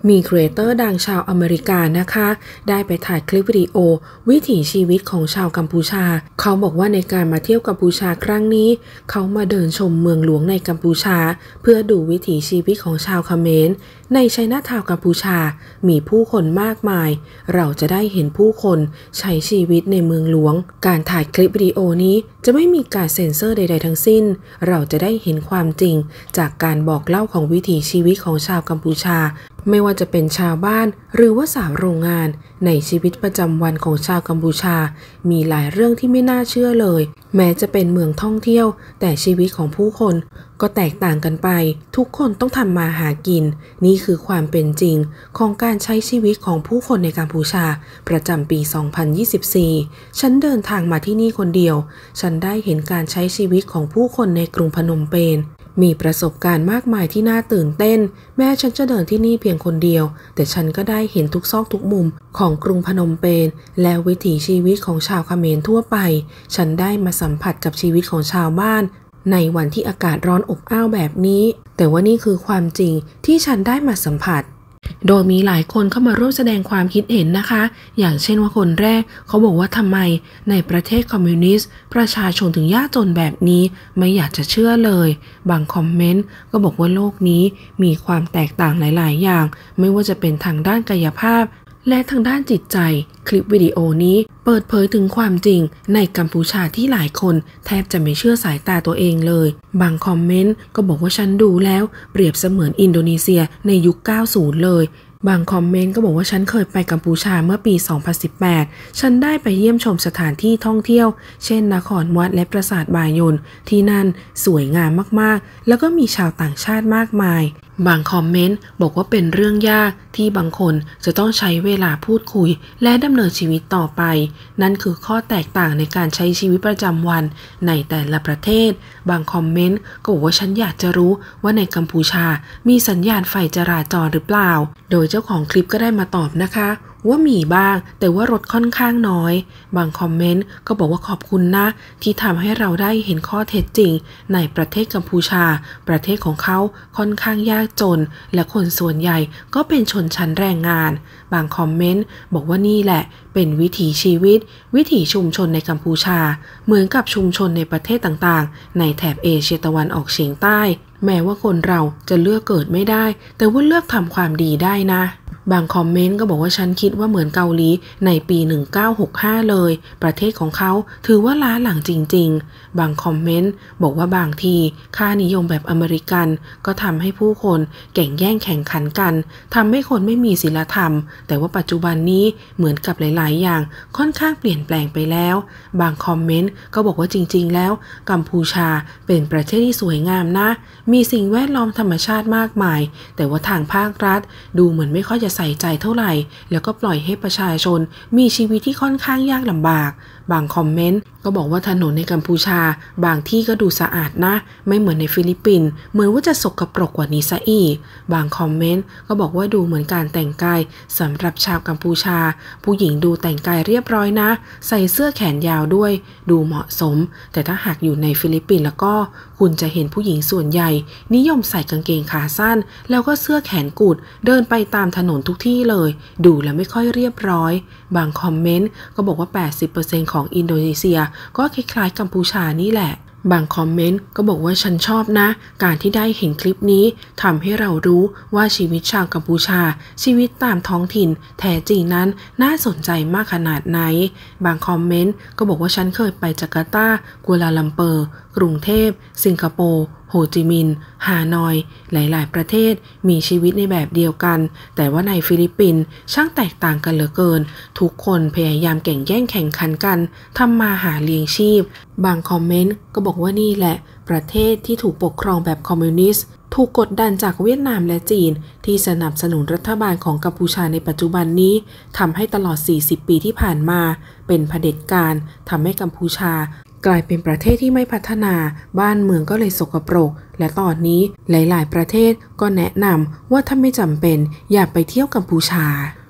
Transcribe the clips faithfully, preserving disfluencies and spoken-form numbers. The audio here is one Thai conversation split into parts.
มีครีเอเตอร์ดังชาวอเมริกันนะคะได้ไปถ่ายคลิปวิดีโอวิถีชีวิตของชาวกัมพูชาเขาบอกว่าในการมาเที่ยวกัมพูชาครั้งนี้เขามาเดินชมเมืองหลวงในกัมพูชาเพื่อดูวิถีชีวิตของชาวเขมรในไชน่าทาวน์กัมพูชามีผู้คนมากมายเราจะได้เห็นผู้คนใช้ชีวิตในเมืองหลวงการถ่ายคลิปวิดีโอนี้จะไม่มีการเซ็นเซอร์ใดๆทั้งสิ้นเราจะได้เห็นความจริงจากการบอกเล่าของวิถีชีวิตของชาวกัมพูชาไม่ว่าจะเป็นชาวบ้านหรือว่าสาวโรงงานในชีวิตประจำวันของชาวกัมพูชามีหลายเรื่องที่ไม่น่าเชื่อเลยแม้จะเป็นเมืองท่องเที่ยวแต่ชีวิตของผู้คนก็แตกต่างกันไปทุกคนต้องทำมาหากินนี่คือความเป็นจริงของการใช้ชีวิตของผู้คนในกัมพูชาประจำปี สองพันยี่สิบสี่ ฉันเดินทางมาที่นี่คนเดียวฉันได้เห็นการใช้ชีวิตของผู้คนในกรุงพนมเปญมีประสบการณ์มากมายที่น่าตื่นเต้นแม้ฉันจะเดินที่นี่เพียงคนเดียวแต่ฉันก็ได้เห็นทุกซอกทุกมุมของกรุงพนมเปญและวิถีชีวิตของชาวเขมรทั่วไปฉันได้มาสัมผัสกับชีวิตของชาวบ้านในวันที่อากาศร้อนอบอ้าวแบบนี้แต่ว่านี่คือความจริงที่ฉันได้มาสัมผัสโดยมีหลายคนเข้ามาร่วมแสดงความคิดเห็นนะคะอย่างเช่นว่าคนแรกเขาบอกว่าทำไมในประเทศคอมมิวนิสต์ประชาชนถึงยากจนแบบนี้ไม่อยากจะเชื่อเลยบางคอมเมนต์ก็บอกว่าโลกนี้มีความแตกต่างหลายๆอย่างไม่ว่าจะเป็นทางด้านกายภาพและทางด้านจิตใจคลิปวิดีโอนี้เปิดเผยถึงความจริงในกัมพูชาที่หลายคนแทบจะไม่เชื่อสายตาตัวเองเลยบางคอมเมนต์ก็บอกว่าฉันดูแล้วเปรียบเสมือนอินโดนีเซียในยุค เก้าสิบ เลยบางคอมเมนต์ก็บอกว่าฉันเคยไปกัมพูชาเมื่อปี สองพันสิบแปด ฉันได้ไปเยี่ยมชมสถานที่ท่องเที่ยวเช่นนครวัดและปราสาทบายนที่นั่นสวยงามมากๆแล้วก็มีชาวต่างชาติมากมายบางคอมเมนต์บอกว่าเป็นเรื่องยากที่บางคนจะต้องใช้เวลาพูดคุยและดำเนินชีวิตต่อไปนั่นคือข้อแตกต่างในการใช้ชีวิตประจำวันในแต่ละประเทศบางคอมเมนต์ก็บอกว่าฉันอยากจะรู้ว่าในกัมพูชามีสัญญาณไฟจราจรหรือเปล่าโดยเจ้าของคลิปก็ได้มาตอบนะคะว่ามีบ้างแต่ว่ารถค่อนข้างน้อยบางคอมเมนต์ก็บอกว่าขอบคุณนะที่ทำให้เราได้เห็นข้อเท็จจริงในประเทศกัมพูชาประเทศของเขาค่อนข้างยากจนและคนส่วนใหญ่ก็เป็นชนชั้นแรงงานบางคอมเมนต์บอกว่านี่แหละเป็นวิถีชีวิตวิถีชุมชนในกัมพูชาเหมือนกับชุมชนในประเทศต่างๆในแถบเอเชียตะวันออกเฉียงใต้แม้ว่าคนเราจะเลือกเกิดไม่ได้แต่ว่าเลือกทำความดีได้นะบางคอมเมนต์ก็บอกว่าฉันคิดว่าเหมือนเกาหลีในปีหนึ่งพันเก้าร้อยหกสิบห้าเลยประเทศของเขาถือว่าล้าหลังจริงๆบางคอมเมนต์บอกว่าบางทีค่านิยมแบบอเมริกันก็ทำให้ผู้คนแข่งแย่งแข่งขันกันทำให้คนไม่มีศีลธรรมแต่ว่าปัจจุบันนี้เหมือนกับหลายๆอย่างค่อนข้างเปลี่ยนแปลงไปแล้วบางคอมเมนต์ก็บอกว่าจริงๆแล้วกัมพูชาเป็นประเทศที่สวยงามนะมีสิ่งแวดล้อมธรรมชาติมากมายแต่ว่าทางภาครัฐดูเหมือนไม่ค่อยจะใส่ใจเท่าไหร่แล้วก็ปล่อยให้ประชาชนมีชีวิตที่ค่อนข้างยากลำบากบางคอมเมนต์ก็บอกว่าถนนในกัมพูชาบางที่ก็ดูสะอาดนะไม่เหมือนในฟิลิปปินส์เหมือนว่าจะสกปรกกว่านี้ซะอีกบางคอมเมนต์ก็บอกว่าดูเหมือนการแต่งกายสำหรับชาวกัมพูชาผู้หญิงดูแต่งกายเรียบร้อยนะใส่เสื้อแขนยาวด้วยดูเหมาะสมแต่ถ้าหากอยู่ในฟิลิปปินส์แล้วก็คุณจะเห็นผู้หญิงส่วนใหญ่นิยมใส่กางเกงขาสั้นแล้วก็เสื้อแขนกุดเดินไปตามถนนทุกที่เลยดูแล้วไม่ค่อยเรียบร้อยบางคอมเมนต์ก็บอกว่า แปดสิบเปอร์เซ็นต์ ของอินโดนีเซียก็คล้ายๆกัมพูชานี่แหละบางคอมเมนต์ก็บอกว่าฉันชอบนะการที่ได้เห็นคลิปนี้ทำให้เรารู้ว่าชีวิตชาวกัมพูชาชีวิตตามท้องถิ่นแท้จริงนั้นน่าสนใจมากขนาดไหนบางคอมเมนต์ก็บอกว่าฉันเคยไปจาการ์ตากัวลาลัมเปอร์กรุงเทพสิงคโปร์โฮจิมินห์ฮานอยหลายๆประเทศมีชีวิตในแบบเดียวกันแต่ว่าในฟิลิปปินส์ช่างแตกต่างกันเหลือเกินทุกคนพยายามแข่งแย่งแข่งขันกันทำมาหาเลี้ยงชีพบางคอมเมนต์ก็บอกว่านี่แหละประเทศที่ถูกปกครองแบบคอมมิวนิสต์ถูกกดดันจากเวียดนามและจีนที่สนับสนุนรัฐบาลของกัมพูชาในปัจจุบันนี้ทำให้ตลอดสี่สิบปีที่ผ่านมาเป็นเผด็จการทำให้กัมพูชากลายเป็นประเทศที่ไม่พัฒนาบ้านเมืองก็เลยสกปรกและตอนนี้หลายๆประเทศก็แนะนำว่าถ้าไม่จำเป็นอย่าไปเที่ยวกัมพูชา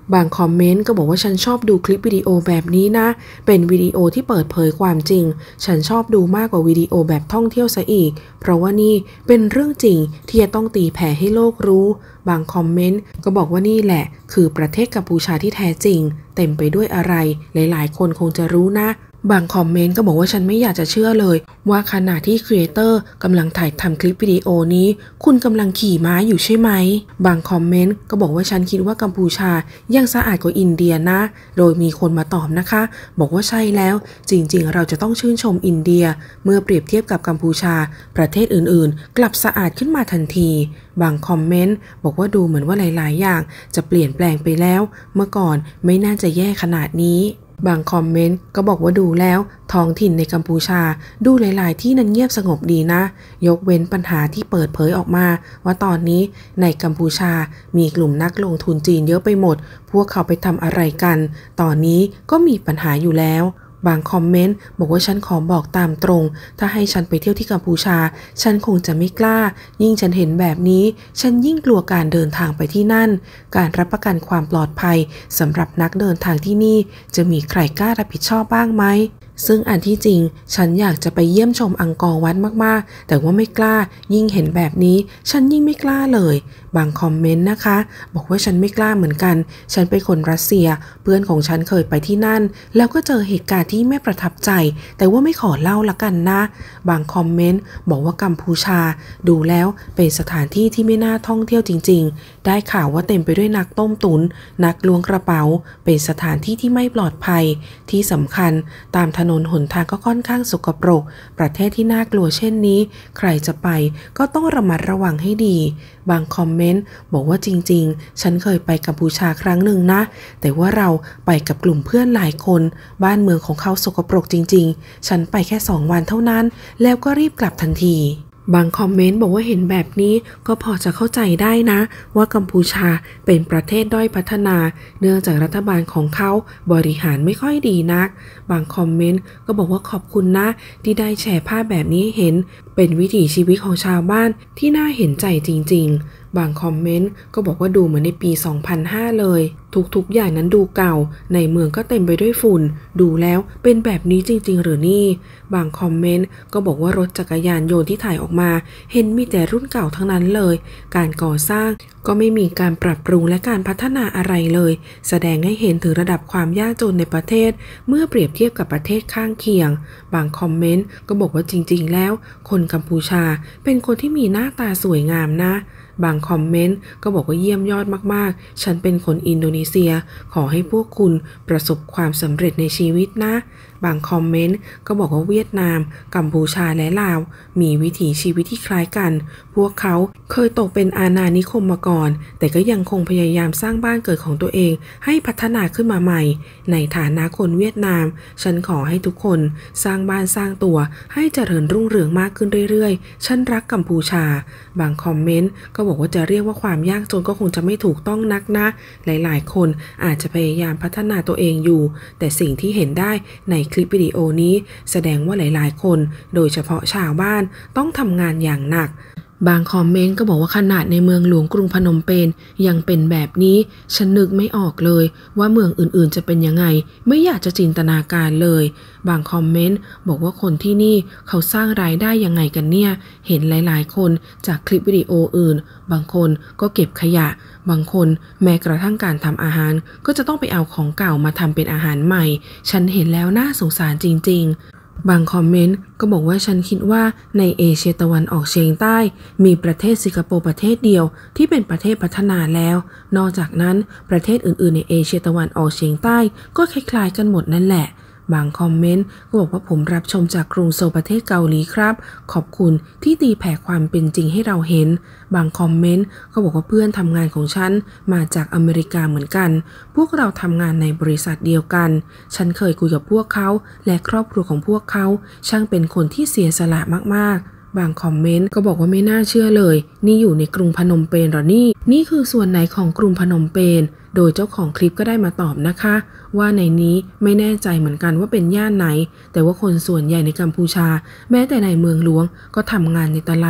บางคอมเมนต์ก็บอกว่าฉันชอบดูคลิปวิดีโอแบบนี้นะเป็นวิดีโอที่เปิดเผยความจริงฉันชอบดูมากกว่าวิดีโอแบบท่องเที่ยวซะอีกเพราะว่านี่เป็นเรื่องจริงที่จะต้องตีแผ่ให้โลกรู้บางคอมเมนต์ก็บอกว่านี่แหละคือประเทศกัมพูชาที่แท้จริงเต็มไปด้วยอะไรหลายๆคนคงจะรู้นะบางคอมเมนต์ก็บอกว่าฉันไม่อยากจะเชื่อเลยว่าขณะที่ครีเอเตอร์กำลังถ่ายทำคลิปวิดีโอนี้คุณกำลังขี่ม้าอยู่ใช่ไหมบางคอมเมนต์ก็บอกว่าฉันคิดว่ากัมพูชายังสะอาดกว่าอินเดียนะโดยมีคนมาตอบนะคะบอกว่าใช่แล้วจริงๆเราจะต้องชื่นชมอินเดียเมื่อเปรียบเทียบกับกัมพูชาประเทศอื่นๆกลับสะอาดขึ้นมาทันทีบางคอมเมนต์บอกว่าดูเหมือนว่าหลายๆอย่างจะเปลี่ยนแปลงไปแล้วเมื่อก่อนไม่น่าจะแย่ขนาดนี้บางคอมเมนต์ก็บอกว่าดูแล้วท้องถิ่นในกัมพูชาดูหลายๆที่นั้นเงียบสงบดีนะยกเว้นปัญหาที่เปิดเผยออกมาว่าตอนนี้ในกัมพูชามีกลุ่มนักลงทุนจีนเยอะไปหมดพวกเขาไปทำอะไรกันตอนนี้ก็มีปัญหาอยู่แล้วบางคอมเมนต์บอกว่าฉันขอบอกตามตรงถ้าให้ฉันไปเที่ยวที่กัมพูชาฉันคงจะไม่กล้ายิ่งฉันเห็นแบบนี้ฉันยิ่งกลัวการเดินทางไปที่นั่นการรับประกันความปลอดภัยสำหรับนักเดินทางที่นี่จะมีใครกล้ารับผิดชอบบ้างไหมซึ่งอันที่จริงฉันอยากจะไปเยี่ยมชมอังกอร์วัดมากๆแต่ว่าไม่กล้ายิ่งเห็นแบบนี้ฉันยิ่งไม่กล้าเลยบางคอมเมนต์นะคะบอกว่าฉันไม่กล้าเหมือนกันฉันเป็นคนรัสเซียเพื่อนของฉันเคยไปที่นั่นแล้วก็เจอเหตุการณ์ที่ไม่ประทับใจแต่ว่าไม่ขอเล่าละกันนะบางคอมเมนต์บอกว่ากัมพูชาดูแล้วเป็นสถานที่ที่ไม่น่าท่องเที่ยวจริงๆได้ข่าวว่าเต็มไปด้วยนักต้มตุนนักล้วงกระเป๋าเป็นสถานที่ที่ไม่ปลอดภัยที่สำคัญตามถนนหนทางก็ค่อนข้างสกปรกประเทศที่น่ากลัวเช่นนี้ใครจะไปก็ต้องระมัดระวังให้ดีบางคอมเมนต์บอกว่าจริงๆฉันเคยไปกัมพูชาครั้งหนึ่งนะแต่ว่าเราไปกับกลุ่มเพื่อนหลายคนบ้านเมืองของเขาสกปรกจริงๆฉันไปแค่สองวันเท่านั้นแล้วก็รีบกลับทันทีบางคอมเมนต์บอกว่าเห็นแบบนี้ก็พอจะเข้าใจได้นะว่ากัมพูชาเป็นประเทศด้อยพัฒนาเนื่องจากรัฐบาลของเขาบริหารไม่ค่อยดีนักบางคอมเมนต์ก็บอกว่าขอบคุณนะที่ได้แชร์ภาพแบบนี้เห็นเป็นวิถีชีวิตของชาวบ้านที่น่าเห็นใจจริงๆบางคอมเมนต์ก็บอกว่าดูเหมือนในปี สองพันห้า เลยทุกๆอย่างนั้นดูเก่าในเมืองก็เต็มไปด้วยฝุ่นดูแล้วเป็นแบบนี้จริงๆหรือนี่บางคอมเมนต์ก็บอกว่ารถจักรยานยนต์ที่ถ่ายออกมาเห็นมีแต่รุ่นเก่าทั้งนั้นเลยการก่อสร้างก็ไม่มีการปรับปรุงและการพัฒนาอะไรเลยแสดงให้เห็นถึงระดับความยากจนในประเทศเมื่อเปรียบเทียบกับประเทศข้างเคียงบางคอมเมนต์ก็บอกว่าจริงๆแล้วคนกัมพูชาเป็นคนที่มีหน้าตาสวยงามนะบางคอมเมนต์ก็บอกว่าเยี่ยมยอดมากๆฉันเป็นคนอินโดนีเซียขอให้พวกคุณประสบความสำเร็จในชีวิตนะบางคอมเมนต์ก็บอกว่าเวียดนามกัมพูชาและลาวมีวิถีชีวิตที่คล้ายกันพวกเขาเคยตกเป็นอาณานิคมมาก่อนแต่ก็ยังคงพยายามสร้างบ้านเกิดของตัวเองให้พัฒนาขึ้นมาใหม่ในฐานะคนเวียดนามฉันขอให้ทุกคนสร้างบ้านสร้างตัวให้เจริญรุ่งเรืองมากขึ้นเรื่อยๆฉันรักกัมพูชาบางคอมเมนต์ก็บอกว่าจะเรียกว่าความยากจนก็คงจะไม่ถูกต้องนักนะหลายๆคนอาจจะพยายามพัฒนาตัวเองอยู่แต่สิ่งที่เห็นได้ในคลิปวิดีโอนี้แสดงว่าหลายๆคนโดยเฉพาะชาวบ้านต้องทำงานอย่างหนักบางคอมเมนต์ก็บอกว่าขนาดในเมืองหลวงกรุงพนมเปญยังเป็นแบบนี้ฉันนึกไม่ออกเลยว่าเมืองอื่นๆจะเป็นยังไงไม่อยากจะจินตนาการเลยบางคอมเมนต์บอกว่าคนที่นี่เขาสร้างรายได้ยังไงกันเนี่ยเห็นหลายๆคนจากคลิปวิดีโออื่นบางคนก็เก็บขยะบางคนแม้กระทั่งการทำอาหารก็จะต้องไปเอาของเก่ามาทำเป็นอาหารใหม่ฉันเห็นแล้วน่าสงสารจริงๆบางคอมเมนต์ก็บอกว่าฉันคิดว่าในเอเชียตะวันออกเฉียงใต้มีประเทศสิงคโปร์ประเทศเดียวที่เป็นประเทศพัฒนาแล้วนอกจากนั้นประเทศอื่นๆในเอเชียตะวันออกเฉียงใต้ก็คล้ายๆกันหมดนั่นแหละบางคอมเมนต์ก็บอกว่าผมรับชมจากกรุงโซลประเทศเกาหลีครับขอบคุณที่ตีแผ่ความเป็นจริงให้เราเห็นบางคอมเมนต์ก็บอกว่าเพื่อนทำงานของฉันมาจากอเมริกาเหมือนกันพวกเราทำงานในบริษัทเดียวกันฉันเคยคุยกับพวกเขาและครอบครัวของพวกเขาช่างเป็นคนที่เสียสละมากๆบางคอมเมนต์ก็บอกว่าไม่น่าเชื่อเลยนี่อยู่ในกรุงพนมเปญหรอนี่นี่คือส่วนไหนของกรุงพนมเปญโดยเจ้าของคลิปก็ได้มาตอบนะคะว่าในนี้ไม่แน่ใจเหมือนกันว่าเป็นย่านไหนแต่ว่าคนส่วนใหญ่ในกัมพูชาแม้แต่ในเมืองหลวงก็ทำงานในตลาด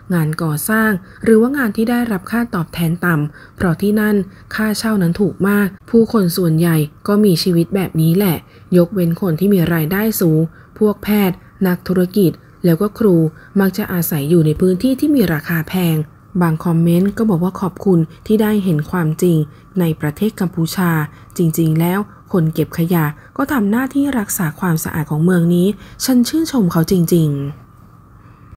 งานก่อสร้างหรือว่างานที่ได้รับค่าตอบแทนต่ำเพราะที่นั่นค่าเช่านั้นถูกมากผู้คนส่วนใหญ่ก็มีชีวิตแบบนี้แหละยกเว้นคนที่มีรายได้สูงพวกแพทย์นักธุรกิจแล้วก็ครูมักจะอาศัยอยู่ในพื้นที่ที่มีราคาแพงบางคอมเมนต์ก็บอกว่าขอบคุณที่ได้เห็นความจริงในประเทศกัมพูชาจริงๆแล้วคนเก็บขยะก็ทำหน้าที่รักษาความสะอาดของเมืองนี้ฉันชื่นชมเขาจริงๆ